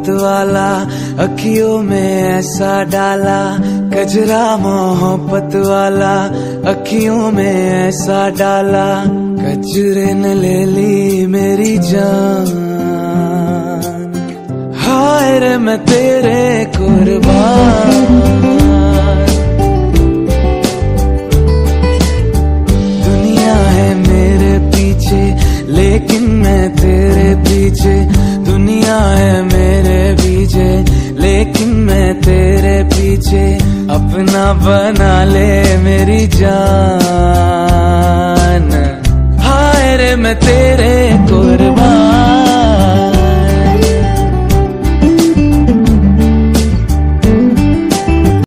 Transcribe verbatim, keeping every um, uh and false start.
मोहब्बत वाला, अखियों में ऐसा डाला कजरा मोहब्बत वाला, अखियों में ऐसा डाला कजरे ने ले ली मेरी जान। हाय रे मैं तेरे कुर्बान, दुनिया है मेरे पीछे लेकिन मैं तेरे पीछे, दुनिया है मेरे पीछे लेकिन मैं तेरे पीछे, अपना बना ले मेरी जान। हाय रे मैं तेरे कुर्बान।